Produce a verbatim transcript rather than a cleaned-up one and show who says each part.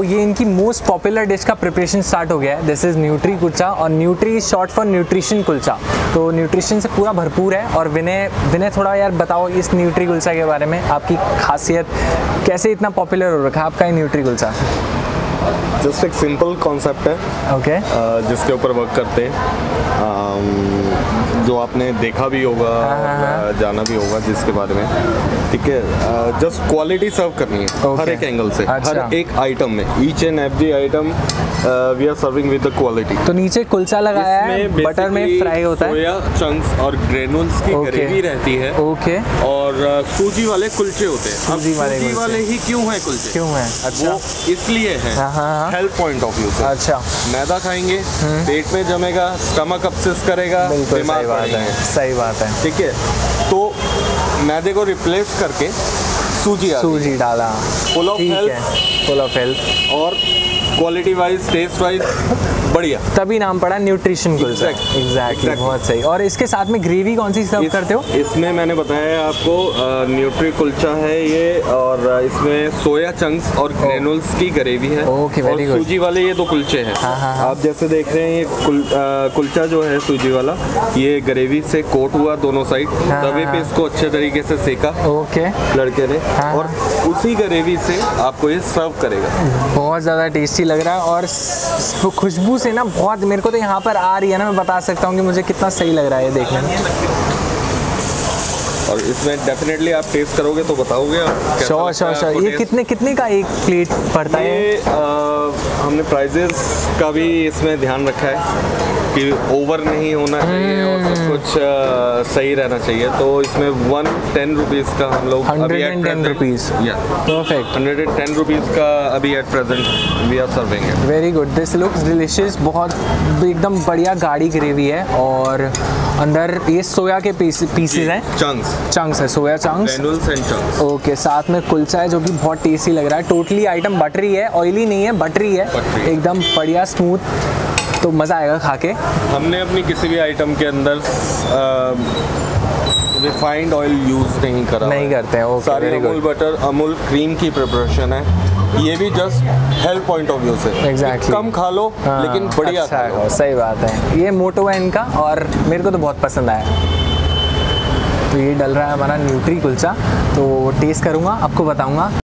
Speaker 1: ये इनकी most popular dish का प्रिपरेशन स्टार्ट हो गया है। दिस इज़ न्यूट्री कुलचा और nutri is short for nutrition kulcha. तो न्यूट्रिशन से पूरा भरपूर है। और विनय विनय थोड़ा यार बताओ इस न्यूट्री कुलचा के बारे में, आपकी खासियत, कैसे इतना पॉपुलर हो रखा है आपका ये न्यूट्री कुलचा?
Speaker 2: जस्ट एक सिंपल कॉन्सेप्ट है,
Speaker 1: ओके,
Speaker 2: uh, जिसके ऊपर वर्क करते हैं, um, जो आपने देखा भी होगा और जाना भी होगा जिसके बारे में, ठीक है। जस्ट क्वालिटी सर्व करनी है okay. हर एक एंगल से, अच्छा। हर एक आइटम में, each and every item we are serving with the quality.
Speaker 1: तो नीचे कुलचा लगाया है, बटर में फ्राई होता है, सोया
Speaker 2: चंक्स और ग्रेनुल्स की
Speaker 1: okay.
Speaker 2: ग्रेवी रहती है,
Speaker 1: ओके okay.
Speaker 2: और uh, सूजी वाले कुलचे होते हैं।
Speaker 1: सूजी वाले,
Speaker 2: सूजी वाले ही क्यों हैं कुलचे?
Speaker 1: क्यों हैं? अच्छा,
Speaker 2: वो इसलिए हैं हेल्थ पॉइंट ऑफ व्यू से।
Speaker 1: अच्छा,
Speaker 2: मैदा खाएंगे पेट में जमेगा, स्टमक अपसेस करेगा, बीमार पड़ेंगे।
Speaker 1: सही बात है,
Speaker 2: ठीक है। तो मैदे को रिप्लेस करके सूजी
Speaker 1: सूजी डाला,
Speaker 2: full of health,
Speaker 1: full of health
Speaker 2: और क्वालिटी वाइज, टेस्ट वाइज बढ़िया,
Speaker 1: तभी नाम पड़ा न्यूट्रिशन कुलचा। एग्जैक्टली, बहुत सही। और इसके साथ में ग्रेवी कौन सी सर्व करते हो?
Speaker 2: इसमें मैंने बताया आपको न्यूट्री कुलचा है ये, और इसमें सोया चंक्स और ग्रेनुल्स की ग्रेवी है।
Speaker 1: Okay, very good.
Speaker 2: सूजी वाले ये दो कुलचे हैं।
Speaker 1: हाँ, हाँ, हाँ।
Speaker 2: आप जैसे देख रहे हैं ये कुल, आ, कुलचा जो है सूजी वाला, ये ग्रेवी से कोट हुआ दोनों साइड,
Speaker 1: हाँ,
Speaker 2: तवे पे इसको अच्छे तरीके से सेका
Speaker 1: ओके
Speaker 2: लड़के ने,
Speaker 1: हाँ,
Speaker 2: और उसी ग्रेवी से आपको ये सर्व करेगा।
Speaker 1: बहुत ज़्यादा टेस्टी लग रहा है और खुशबू से ना बहुत मेरे को तो यहाँ पर आ रही है ना, मैं बता सकता हूँ कि मुझे कितना सही लग रहा है ये देखने में।
Speaker 2: और इसमें डेफिनेटली आप टेस्ट करोगे तो बताओगे आप।
Speaker 1: Sure sure sure. ये कितने कितने का एक प्लेट पड़ता है?
Speaker 2: ये आ, हमने प्राइजेस का भी इसमें ध्यान रखा है कि ओवर नहीं होना चाहिए और सब कुछ आ, सही रहना चाहिए। तो इसमें वन टेन रुपीज़ का हम लोग
Speaker 1: hundred ten rupees perfect
Speaker 2: hundred and ten rupees का अभी at present we are serving it.
Speaker 1: Very good, this looks delicious. बहुत एकदम बढ़िया गाढ़ी ग्रेवी है और अंदर ये सोया के पीसेस हैं,
Speaker 2: चंक्स
Speaker 1: चंक्स है, soya chunks,
Speaker 2: granules and chunks.
Speaker 1: Okay, साथ में कुलचा है जो कि बहुत टेस्टी लग रहा है। टोटली आइटम बटरी है, ऑयली नहीं है, बटरी है, एकदम बढ़िया स्मूथ। तो मज़ा आएगा खा के।
Speaker 2: हमने अपनी किसी भी आइटम के अंदर रिफाइंड ऑयल यूज नहीं करा,
Speaker 1: नहीं करते हैं। ओके,
Speaker 2: सारी अमूल बटर, अमूल क्रीम की प्रिपरेशन है। ये भी just health point of view से।
Speaker 1: एग्जैक्टली,
Speaker 2: कम खा लो हाँ, लेकिन बढ़िया
Speaker 1: अच्छा
Speaker 2: खा लो।
Speaker 1: सही बात है, ये मोटो है इनका और मेरे को तो बहुत पसंद आया। तो ये डल रहा है हमारा न्यूट्री कुलचा, तो टेस्ट करूँगा, आपको बताऊँगा।